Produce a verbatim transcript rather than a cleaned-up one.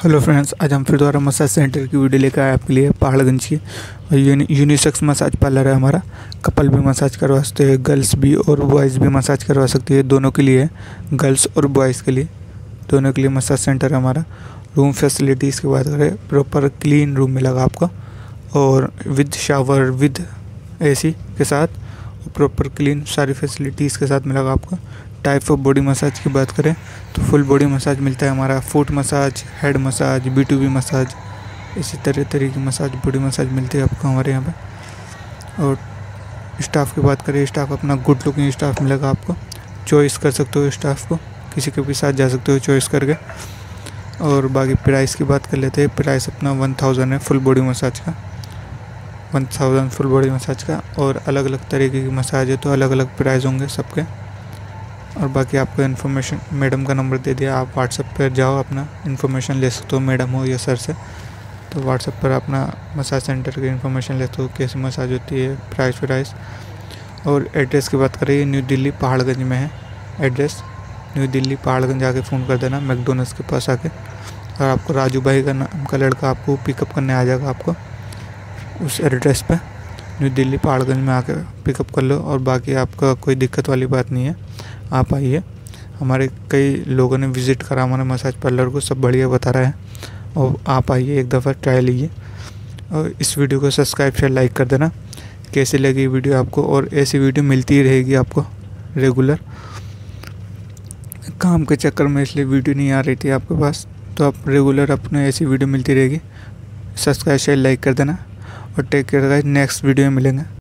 Hello friends, आज हम फिर दोबारा मसाज सेंटर की वीडियो लेकर आए आपके लिए पहाड़गंज की। और यूनि यूनिसेक्स मसाज पार्लर है हमारा। कपल भी मसाज करवा सकते हैं, गर्ल्स भी और बॉयज़ भी मसाज करवा सकती है। दोनों के लिए, गर्ल्स और बॉयज़ के लिए, दोनों के लिए मसाज सेंटर है हमारा। रूम फैसिलिटीज़ की बात करें, प्रॉपर क्लीन रूम मिलेगा आपको और विद शावर विद एसी के साथ, प्रॉपर क्लीन सारी फैसिलिटीज़ के साथ मिलेगा आपको। टाइप ऑफ बॉडी मसाज की बात करें तो फुल बॉडी मसाज मिलता है हमारा। Foot massage, head massage, B to B massage, इसी तरह तरह की मसाज, बॉडी मसाज मिलती है आपको हमारे यहाँ पे। और स्टाफ की बात करें, स्टाफ अपना गुड लुकिंग स्टाफ मिलेगा आपको। चॉइस कर सकते हो स्टाफ को, किसी के भी साथ जा सकते हो चॉइस करके। और बाकी प्राइस की बात कर लेते हैं। प्राइस अपना वन थाउजेंड है फुल बॉडी मसाज का, one thousand full body massage का। और अलग अलग तरीके की मसाज है तो अलग अलग प्राइस होंगे सबके। और बाकी आपको इन्फॉर्मेशन, मैडम का नंबर दे दिया, आप व्हाट्सएप पर जाओ, अपना इन्फॉर्मेशन ले सकते हो मैडम हो या सर से। तो व्हाट्सएप पर अपना मसाज सेंटर की इन्फॉर्मेशन लेते हो, कैसी मसाज होती है, प्राइस प्राइस। और एड्रेस की बात करें, न्यू दिल्ली पहाड़गंज में है एड्रेस। न्यू दिल्ली पहाड़गंज आके फ़ोन कर देना मैकडोनल्ड्स के पास आके। और आपको राजू भाई का नाम का लड़का आपको पिकअप करने आ जाएगा आपको उस एड्रेस पे। न्यू दिल्ली पहाड़गंज में आके पिकअप कर लो। और बाकी आपका कोई दिक्कत वाली बात नहीं है, आप आइए। हमारे कई लोगों ने विज़िट करा हमारे मसाज पार्लर को, सब बढ़िया बता रहे हैं। और आप आइए, एक दफ़ा ट्राई लीजिए। और इस वीडियो को सब्सक्राइब शेयर लाइक कर देना। कैसी लगी वीडियो आपको, और ऐसी वीडियो मिलती ही रहेगी आपको रेगुलर। काम के चक्कर में इसलिए वीडियो नहीं आ रही थी आपके पास, तो आप रेगुलर अपने ऐसी वीडियो मिलती रहेगी। सब्सक्राइब शेयर लाइक कर देना और take care guys, next video में मिलेंगे।